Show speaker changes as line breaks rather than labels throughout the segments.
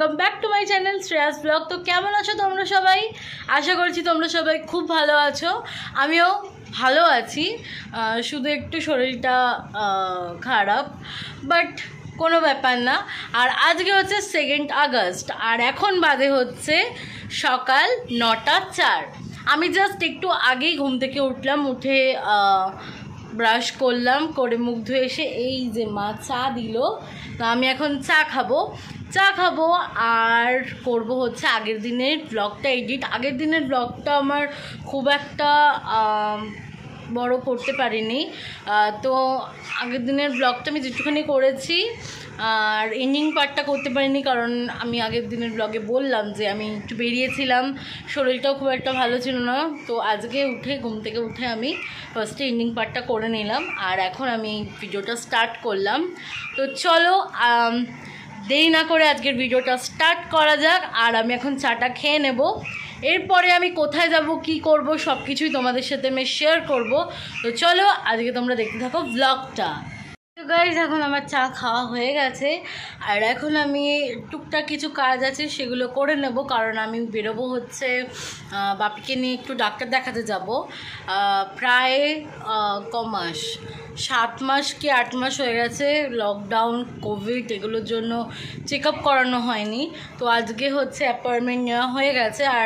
Welcome back to my channel Shreyas vlog. তো কেমন আছো তোমরা সবাই? আশা করছি তোমরা সবাই খুব ভালো আছো, আমিও ভালো আছি। শুধু একটু শরীরটা খারাপ, বাট কোনো ব্যাপার না। আর আজকে হচ্ছে 2 আগস্ট আর এখন বাজে হচ্ছে সকাল 9:04। আমি জাস্ট একটু আগেই ঘুম থেকে উঠলাম, উঠে ব্রাশ করলাম, করে মুখ ধুয়ে এসে এই যে মা চা দিল। তো আমি এখন চা খাবো আর করব হচ্ছে আগের দিনের ব্লগটা এডিট। আগের দিনের ব্লগটা আমার খুব একটা বড় করতে পারিনি, তো আগের দিনের ব্লগটা আমি যেটুখানি করেছি আর এন্ডিং পার্টটা করতে পারিনি, কারণ আমি আগের দিনের ব্লগে বললাম যে আমি একটু বেরিয়েছিলাম, শরীরটাও খুব একটা ভালো ছিল না। তো আজকে ঘুম থেকে উঠে আমি ফার্স্টে এন্ডিং পার্টটা করে নিলাম আর এখন আমি ভিডিওটা স্টার্ট করলাম। তো চলো দেরি না করে আজকের ভিডিওটা স্টার্ট করা যাক। আর আমি এখন চাটা খেয়ে নেব, এরপরে আমি কোথায় যাব কি করব সব কিছুই তোমাদের সাথে আমি শেয়ার করব। তো চলো আজকে তোমরা দেখতে থাকো ব্লগটা। তো গাইজ এখন আমার চা খাওয়া হয়ে গেছে আর এখন আমি টুকটাক কিছু কাজ আছে সেগুলো করে নেব, কারণ আমি বেরোবো হচ্ছে বাপিকে নিয়ে একটু ডাক্তার দেখাতে যাব। প্রায় কমাস 7 মাস কি 8 মাস হয়ে গেছে, লকডাউন কোভিড এগুলোর জন্য চেক আপ করানো হয়নি। তো আজকে হচ্ছে অ্যাপয়েন্টমেন্ট নেওয়া হয়ে গেছে আর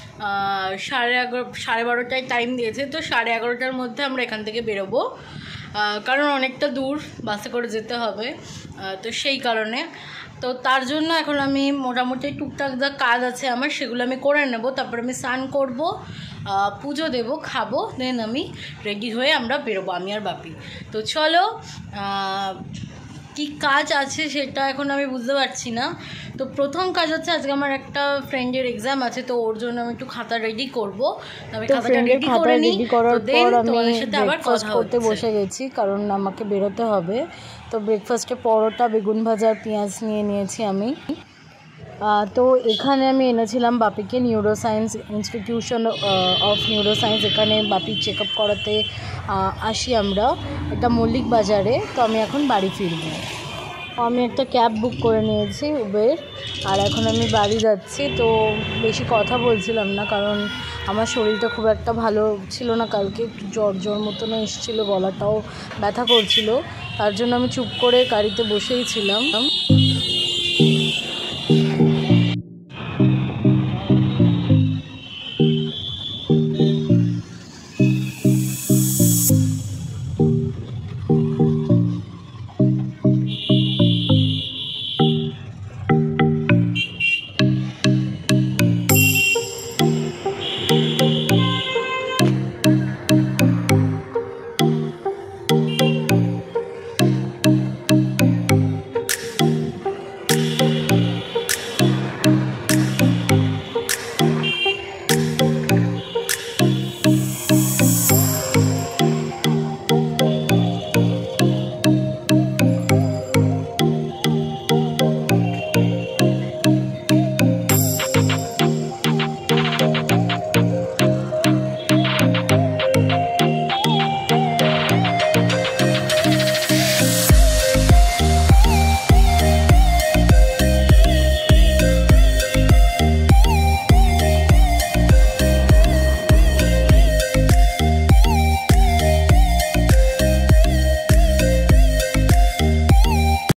11:30 টাইম দিয়েছে। তো 11:30টার মধ্যে আমরা এখান থেকে বেরোবো, কারণ অনেকটা দূর, বাসে করে যেতে হবে। তো সেই কারণে তো তার জন্য এখন আমি মোটামুটি টুকটাক যা কাজ আছে আমার সেগুলো আমি করে নেব, তারপর আমি স্নান করব, পুজো দেব, খাবো, দেন আমি রেডি হয়ে আমরা বেরোবো আমি আর বাপি। তো চলো কী কাজ আছে সেটা এখন আমি বুঝতে পারছি না। তো প্রথম কাজ হচ্ছে আজকে আমার একটা ফ্রেন্ডের এক্সাম আছে, তো ওর জন্য আমি একটু খাতা রেডি করবো। আমি খাতাটা রেডি করে নিই, করার পর আমি ব্রেকফাস্ট করতে বসে গেছি, কারণ আমাকে বেরোতে হবে। তো ব্রেকফাস্টে পরোটা, বেগুন ভাজা আর পেঁয়াজ নিয়ে নিয়েছি আমি। তো এখানে আমি এনেছিলাম বাপিকে নিউরোসায়েন্স ইনস্টিটিউশন অফ নিউরোসায়েন্স, এখানে বাপির চেক আপ করাতে আসি আমরা, এটা মল্লিক বাজারে। তো আমি এখন বাড়ি ফিরবো। আমি একটা ক্যাব বুক করে নিয়েছি উবের, আর এখন আমি বাড়ি যাচ্ছি। তো বেশি কথা বলছিলাম না, কারণ আমার শরীরটা খুব একটা ভালো ছিল না, কালকে একটু জ্বর মতনও এসেছিলো, গলাটাও ব্যথা করছিল, তার জন্য আমি চুপ করে গাড়িতে বসেই ছিলাম।